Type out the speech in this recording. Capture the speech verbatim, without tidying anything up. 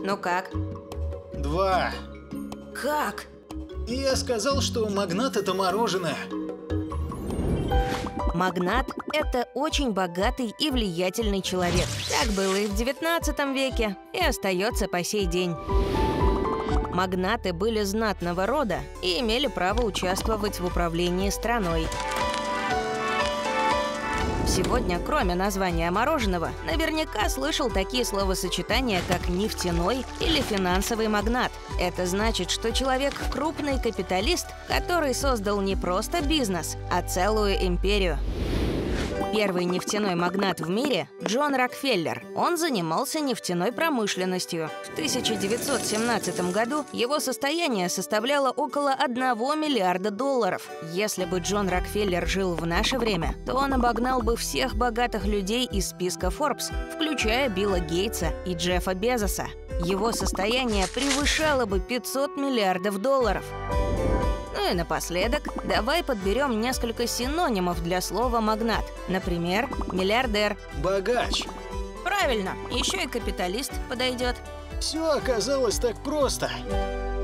Ну как? Два. Как? Я сказал, что магнат – это мороженое. Магнат – это очень богатый и влиятельный человек. Так было и в девятнадцатом веке, и остается по сей день. Магнаты были знатного рода и имели право участвовать в управлении страной. Сегодня, кроме названия мороженого, наверняка слышал такие словосочетания, как «нефтяной» или «финансовый магнат». Это значит, что человек – крупный капиталист, который создал не просто бизнес, а целую империю. Первый нефтяной магнат в мире – Джон Рокфеллер. Он занимался нефтяной промышленностью. В тысяча девятьсот семнадцатом году его состояние составляло около одного миллиарда долларов. Если бы Джон Рокфеллер жил в наше время, то он обогнал бы всех богатых людей из списка Forbes, включая Билла Гейтса и Джеффа Безоса. Его состояние превышало бы пятьсот миллиардов долларов. Ну и напоследок, давай подберем несколько синонимов для слова «магнат». Например, миллиардер. Богач. Правильно, еще и капиталист подойдет. Все оказалось так просто.